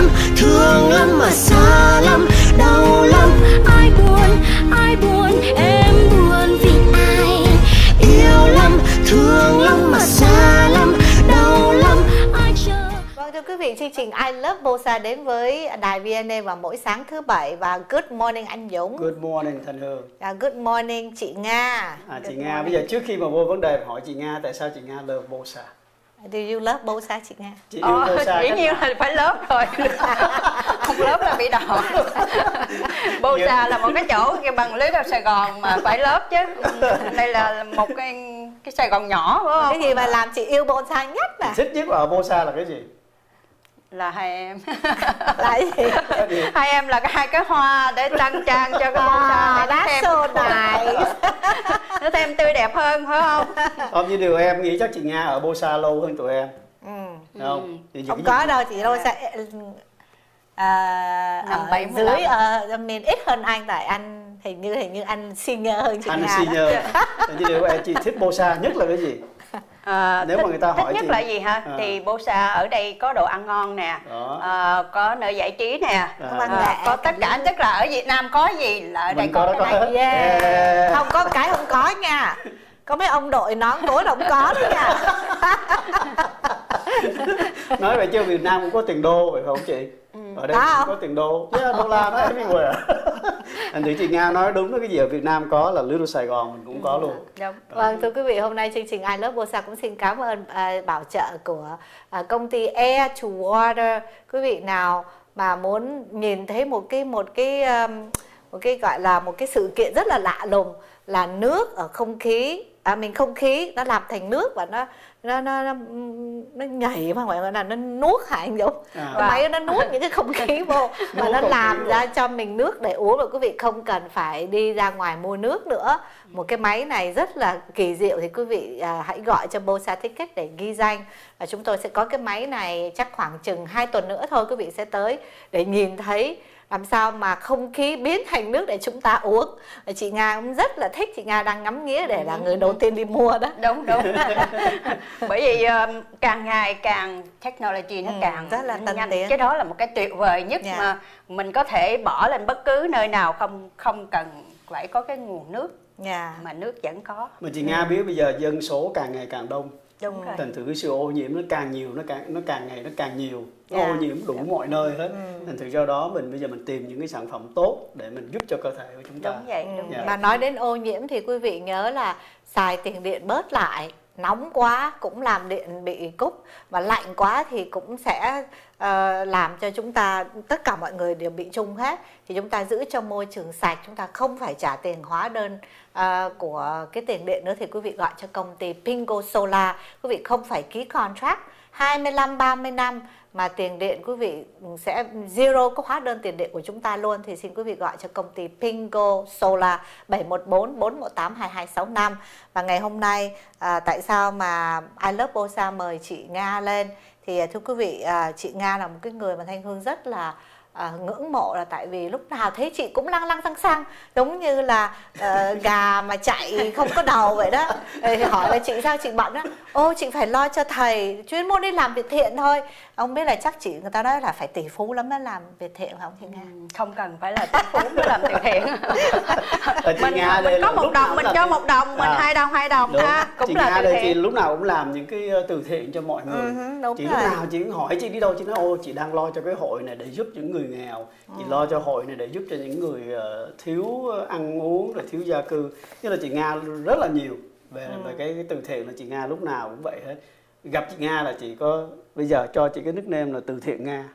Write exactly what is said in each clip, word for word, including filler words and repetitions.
lắm, thương lắm mà xa lắm, đau lắm. Ai buồn, ai buồn, em buồn vì ai. Yêu lắm, thương lắm mà xa lắm, đau lắm. Ai chờ. Vâng, thưa quý vị, chương trình I Love Bosa đến với đài vê en a vào mỗi sáng thứ bảy. Và good morning anh Dũng. Good morning Thành Hương. À, good morning chị Nga. À, chị Good Nga, morning. bây giờ trước khi mà vô vấn đề hỏi chị Nga tại sao chị Nga love Bosa? Do you love Bosa chị Nga? Chị yêu Ờ, Bosa dĩ cách nhiên nào? là phải lớp rồi. Không lớp là bị đỏ. Bosa là một cái chỗ cái bằng lưới đào Sài Gòn mà phải lớp chứ. Đây là một cái cái Sài Gòn nhỏ phải không? Cái gì mà làm chị yêu Bosa nhất Chị à? thích nhất ở Bosa là cái gì? Là hai em. Là cái gì? Cái gì? Hai em là cái hai cái hoa để trang trang cho cái À, Bosa nó that's thêm, so nice. nó thêm tươi đẹp hơn phải không? Không, như điều em nghĩ chắc chị Nga ở Bosa lâu hơn tụi em. Ừ. Đúng không? Thì những Không cái có gì- đâu chị Bosa. À, Năm ở bảy mươi dưới lăm. uh, mình ít hơn anh, tại anh hình như hình như anh senior hơn chị Anh Nga đó. senior. Như điều em chị thích Bosa nhất là cái gì? À, Nếu thích, mà người ta hỏi thích nhất chị- là gì ha? À. Thì Bosa ở đây có đồ ăn ngon nè, Đó. à, có nơi giải trí nè, À. văn à, nghệ, có tất cả, tức là ở Việt Nam có gì là ở đây Mình có, có đó, cái có này. hết. Yeah. Yeah. Không có cái không có nha. Có mấy ông đội nón cối là không có đó nha. Nói vậy chứ Việt Nam cũng có tiền đô phải không chị? Ở đây Có cũng không? có tiền đô. Yeah, đô la nó everywhere. Anh thấy chị Nga nói đúng đó, cái gì ở Việt Nam có là Little Sài Gòn mình cũng có luôn. Đúng. Vâng, thưa quý vị, hôm nay chương trình I Love Bosa cũng xin cảm ơn à, bảo trợ của à, công ty Air to Water. Quý vị nào mà muốn nhìn thấy một cái một cái um, một cái gọi là một cái sự kiện rất là lạ lùng là nước ở không khí, à, mình không khí nó làm thành nước và nó nó nó nó, nó nhảy mà gọi là nó nuốt hả anh Dũng? À. Cái máy nó nuốt những cái không khí vô và Nuốt nó không làm khí ra vô. cho mình nước để uống, và quý vị không cần phải đi ra ngoài mua nước nữa. Một cái máy này rất là kỳ diệu, thì quý vị à, hãy gọi cho Bosa Ticket để ghi danh. Và chúng tôi sẽ có cái máy này chắc khoảng chừng hai tuần nữa thôi, quý vị sẽ tới để nhìn thấy làm sao mà không khí biến thành nước để chúng ta uống. Và chị Nga cũng rất là thích, chị Nga đang ngắm nghía để là người đầu tiên đi mua đó. Đúng đúng. Bởi vì um, càng ngày càng technology nó Ừ, càng rất là tân nhanh. tiến. Cái đó là một cái tuyệt vời nhất Dạ. mà mình có thể bỏ lên bất cứ nơi nào, không không cần phải có cái nguồn nước Yeah. mà nước vẫn có. Mà chị Nga biết bây giờ dân số càng ngày càng đông. Đúng rồi. Thành thử cái sự ô nhiễm nó càng nhiều, nó càng nó càng ngày nó càng nhiều. Nó Yeah. ô nhiễm đủ mọi nơi hết. Thành thử do đó mình bây giờ mình tìm những cái sản phẩm tốt để mình giúp cho cơ thể của chúng ta. Đúng vậy, đúng Dạ. vậy. Mà nói đến ô nhiễm thì quý vị nhớ là xài tiền điện bớt lại. Nóng quá cũng làm điện bị cúp, và lạnh quá thì cũng sẽ uh, làm cho chúng ta, tất cả mọi người đều bị chung hết. Thì chúng ta giữ cho môi trường sạch, chúng ta không phải trả tiền hóa đơn uh, của cái tiền điện nữa, thì quý vị gọi cho công ty Pingo Solar. Quý vị không phải ký contract hai mươi lăm ba mươi năm mà tiền điện quý vị sẽ zero có hóa đơn tiền điện của chúng ta luôn, thì xin quý vị gọi cho công ty Pingo Solar bảy một bốn bốn một tám hai hai sáu năm. Và ngày hôm nay à, tại sao mà I Love Bosa mời chị Nga lên thì thưa quý vị, à, chị Nga là một cái người mà Thanh Hương rất là À, ngưỡng mộ, là tại vì lúc nào thấy chị cũng lăng lăng xăng xăng, giống như là uh, gà mà chạy không có đầu vậy đó. Thì hỏi là chị sao chị bận á, ô chị phải lo cho thầy, chuyên môn đi làm việc thiện thôi. Ông biết là chắc chị, người ta nói là phải tỷ phú lắm mới làm việc thiện phải không chị Nga? Ừ, không cần phải là tỷ phú mới làm từ thiện. Ở chị mình Nga đây mình có là một lúc nào đồng cũng mình làm cho việc- một đồng, mình À. hai đồng hai đồng Đúng. ha, cũng Chị là Nga từ đây thì thiện. lúc nào cũng làm những cái ờ, từ thiện cho mọi người. Ừ, hứ, đúng Chị rồi. lúc nào chị cũng hỏi chị đi đâu, chị nói ô chị đang lo cho cái hội này để giúp những người nghèo, chị lo cho hội này để giúp cho những người ờ, thiếu ăn uống rồi thiếu gia cư. Như là chị Nga rất là nhiều về về cái, cái từ thiện, là chị Nga lúc nào cũng vậy hết. Gặp chị Nga là chị có, bây giờ cho chị cái nickname là từ thiện Nga.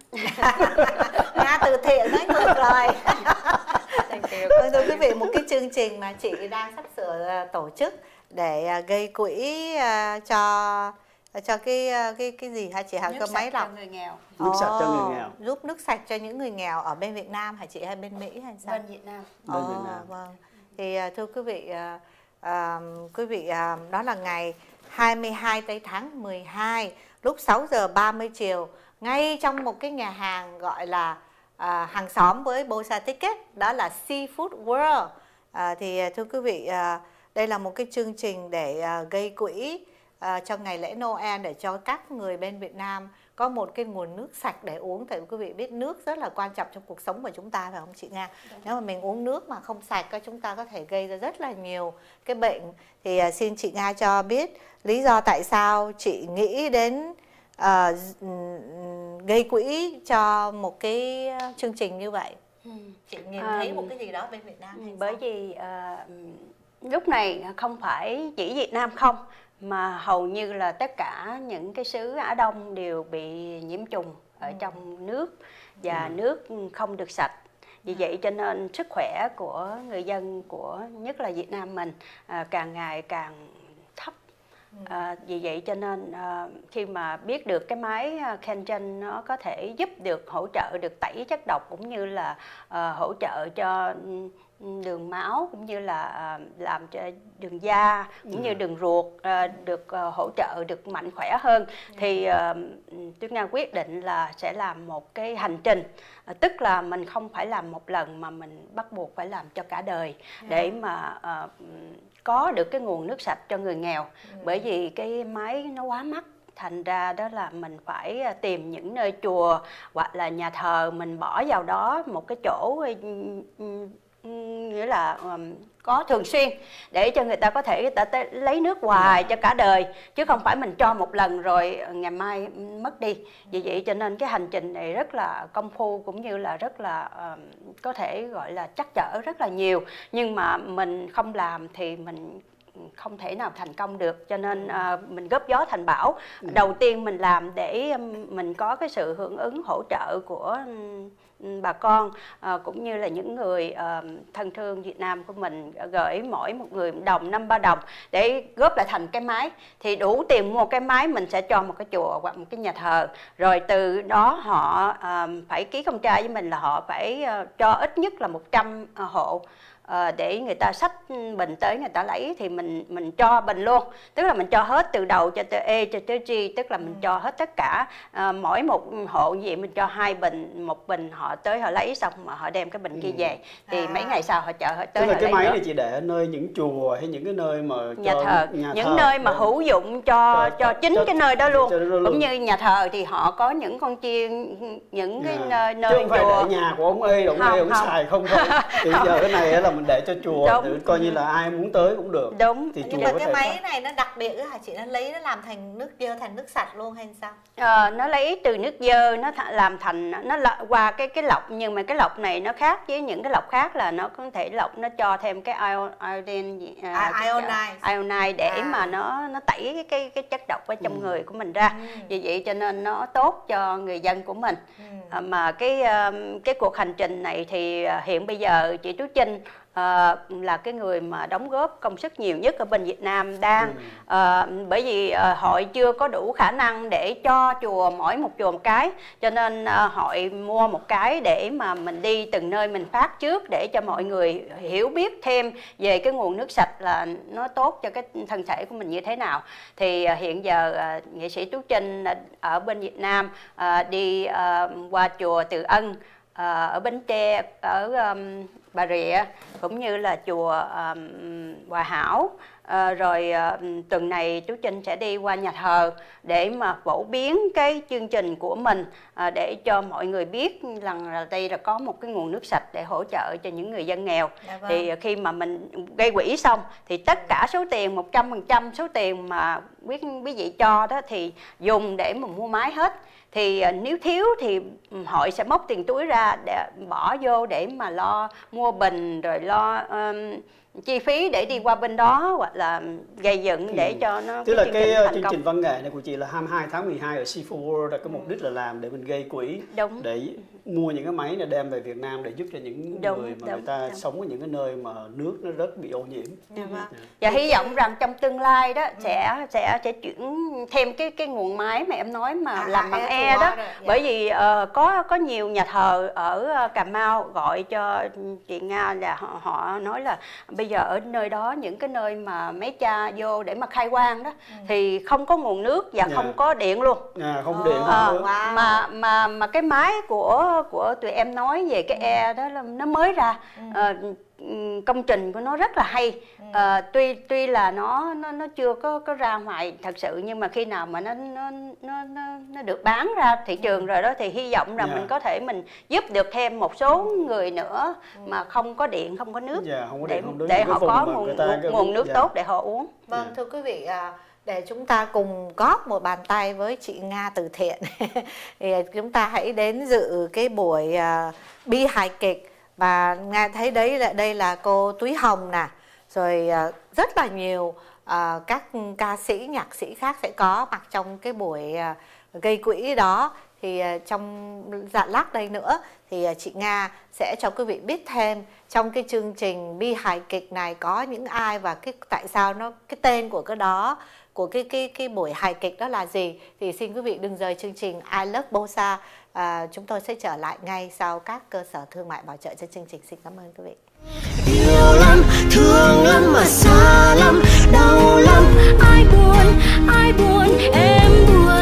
Nga từ thiện nói ngược rồi. Thank you. Vâng, thưa quý vị, một cái chương trình mà chị đang sắp sửa à, tổ chức để à, gây quỹ à, cho cho cái à, cái cái gì hả chị, hả Nước cơ sạch máy cho lọc người nghèo. Nước sạch cho người Ồ, nghèo. giúp nước sạch cho những người nghèo ở bên Việt Nam hả chị, hay bên Mỹ hay sao? Bên Việt Nam. Bên Việt Ồ, Nam. vâng. Thì à, thưa quý vị, à, à, quý vị à, đó là ngày hai mươi hai tây tháng mười hai lúc sáu giờ ba mươi chiều, ngay trong một cái nhà hàng gọi là à, hàng xóm với Bosa Ticket, đó là Seafood World. À, thì thưa quý vị, à, đây là một cái chương trình để à, gây quỹ à, cho ngày lễ Noel, để cho các người bên Việt Nam có một cái nguồn nước sạch để uống. Tại vì quý vị biết nước rất là quan trọng trong cuộc sống của chúng ta, phải không chị Nga? Nếu mà mình uống nước mà không sạch, chúng ta có thể gây ra rất là nhiều cái bệnh. Thì uh, xin chị Nga cho biết lý do tại sao chị nghĩ đến uh, gây quỹ cho một cái chương trình như vậy. Ừ. Chị nhìn thấy um, một cái gì đó bên Việt Nam hay bởi sao? vì uh, lúc này không phải chỉ Việt Nam không, mà hầu như là tất cả những cái xứ Á Đông đều bị nhiễm trùng ở ừ. trong nước, và ừ. nước không được sạch. Vì vậy cho nên sức khỏe của người dân của nhất là Việt Nam mình à, càng ngày càng thấp. À, vì vậy cho nên à, khi mà biết được cái máy Kengen nó có thể giúp được hỗ trợ được tẩy chất độc, cũng như là à, hỗ trợ cho đường máu, cũng như là à, làm cho đường da cũng ừ. như đường ruột à, được à, hỗ trợ được mạnh khỏe hơn, ừ. thì à, Tuyết Nga quyết định là sẽ làm một cái hành trình, à, tức là mình không phải làm một lần mà mình bắt buộc phải làm cho cả đời, ừ. để mà à, có được cái nguồn nước sạch cho người nghèo. ừ. Bởi vì cái máy nó quá mắc, thành ra đó là mình phải tìm những nơi chùa hoặc là nhà thờ, mình bỏ vào đó một cái chỗ nghĩa là um, có thường xuyên để cho người ta có thể người ta lấy nước hoài cho cả đời, chứ không phải mình cho một lần rồi ngày mai mất đi. Vì vậy cho nên cái hành trình này rất là công phu, cũng như là rất là um, có thể gọi là trắc trở rất là nhiều, nhưng mà mình không làm thì mình không thể nào thành công được. Cho nên uh, mình góp gió thành bão. ừ. Đầu tiên mình làm để um, mình có cái sự hưởng ứng hỗ trợ của um, bà con, à, cũng như là những người à, thân thương Việt Nam của mình gửi mỗi một người một đồng, năm ba đồng để góp lại thành cái máy. Thì đủ tiền mua cái máy mình sẽ cho một cái chùa hoặc một cái nhà thờ, rồi từ đó họ à, phải ký công trai với mình là họ phải à, cho ít nhất là một trăm à, hộ. À, để người ta xách bình tới người ta lấy, thì mình mình cho bình luôn, tức là mình cho hết từ đầu cho tới E cho tới G, tức là mình ừ. cho hết tất cả. À, mỗi một hộ như vậy mình cho hai bình, một bình họ tới họ lấy xong mà họ đem cái bình ừ. kia về, thì à. mấy ngày sau họ chở họ tới. Tức là họ cái lấy máy nữa. này chỉ để ở nơi những chùa hay những cái nơi mà nhà cho thờ, nhà những thờ, nơi mà hữu dụng cho cho, cho chính cho, cái nơi đó luôn. Cho, cho, cho, cũng như nhà thờ thì họ có những con chiên, những cái yeah. nơi chứ không chùa. phải để nhà của ông ơi, ông ơi ông không. xài không thôi. Thì giờ cái này là mình để cho chùa, để coi như là ai muốn tới cũng được. Đúng. Thì nhưng mà cái máy có. này nó đặc biệt hả chị, nó lấy nó làm thành nước dơ thành nước sạch luôn hay sao? À, nó lấy từ nước dơ nó th làm thành nó qua cái cái lọc, nhưng mà cái lọc này nó khác với những cái lọc khác là nó có thể lọc, nó cho thêm cái iodine, à, iodine iodine để à. mà nó nó tẩy cái cái, cái chất độc ở trong ừ. người của mình ra. ừ. Vì vậy cho nên nó tốt cho người dân của mình. ừ. à, mà cái cái cuộc hành trình này thì hiện bây giờ chị Tú Trinh À, là cái người mà đóng góp công sức nhiều nhất ở bên Việt Nam đang ừ. à, bởi vì à, hội chưa có đủ khả năng để cho chùa mỗi một chùa một cái, cho nên à, hội mua một cái để mà mình đi từng nơi mình phát trước, để cho mọi người hiểu biết thêm về cái nguồn nước sạch là nó tốt cho cái thân thể của mình như thế nào. Thì à, hiện giờ à, nghệ sĩ Tú Trinh ở bên Việt Nam à, đi à, qua chùa Từ Ân, à, ở Bến Tre, ở um, Bà Rịa, cũng như là chùa um, Hòa Hảo. À, rồi uh, tuần này Tú Trinh sẽ đi qua nhà thờ để mà phổ biến cái chương trình của mình, à, để cho mọi người biết rằng là đây là có một cái nguồn nước sạch để hỗ trợ cho những người dân nghèo. Dạ vâng. Thì khi mà mình gây quỹ xong thì tất cả số tiền, một trăm phần trăm số tiền mà quý quý vị cho đó thì dùng để mà mua máy hết. Thì nếu thiếu thì hội sẽ móc tiền túi ra để bỏ vô để mà lo mua bình, rồi lo um, chi phí để đi qua bên đó, hoặc là gây dựng để ừ. cho nó. Tức là cái chương trình văn nghệ này của chị là hai mươi hai tháng mười hai ở xê bốn World, là cái mục đích là làm để mình gây quỹ. Đúng. Để mua những cái máy này đem về Việt Nam để giúp cho những đúng, người mà đúng, người ta đúng. sống ở những cái nơi mà nước nó rất bị ô nhiễm. Ừ. Ừ. Và hy vọng rằng trong tương lai đó ừ. sẽ sẽ sẽ chuyển thêm cái cái nguồn máy mà em nói mà à, làm bằng e đó. Rồi. Bởi vì uh, có có nhiều nhà thờ ở Cà Mau gọi cho chị Nga là họ, họ nói là bây giờ ở nơi đó, những cái nơi mà mấy cha vô để mà khai quang đó ừ. thì không có nguồn nước và yeah. không có điện luôn. À, không điện, à, không wow. mà mà mà cái máy của của tụi em nói về cái ừ. e đó là nó mới ra. ừ. à, công trình của nó rất là hay. Ừ. À, tuy tuy là nó nó nó chưa có có ra ngoài thật sự, nhưng mà khi nào mà nó nó nó nó, nó được bán ra thị trường rồi đó thì hy vọng rằng yeah. mình có thể mình giúp được thêm một số người nữa ừ. mà không có điện, không có nước, yeah, không có điện, để không để họ có nguồn nguồn nước yeah. tốt để họ uống. Vâng, yeah. thưa quý vị, để chúng ta cùng góp một bàn tay với chị Nga từ thiện thì chúng ta hãy đến dự cái buổi uh, bi hài kịch. Và Nga thấy đấy là đây là cô Túy Hồng nè, rồi uh, rất là nhiều uh, các ca sĩ, nhạc sĩ khác sẽ có mặt trong cái buổi uh, gây quỹ đó. Thì uh, trong dạ lát đây nữa thì uh, chị Nga sẽ cho quý vị biết thêm trong cái chương trình bi hài kịch này có những ai và cái tại sao nó cái tên của cái đó, của cái cái cái buổi hài kịch đó là gì. Thì xin quý vị đừng rời chương trình I Love Bosa. À, chúng tôi sẽ trở lại ngay sau các cơ sở thương mại bảo trợ cho chương trình. Xin cảm ơn quý vị. Yêu lắm, thương lắm mà xa lắm, đau lắm, ai buồn, ai buồn, em buồn.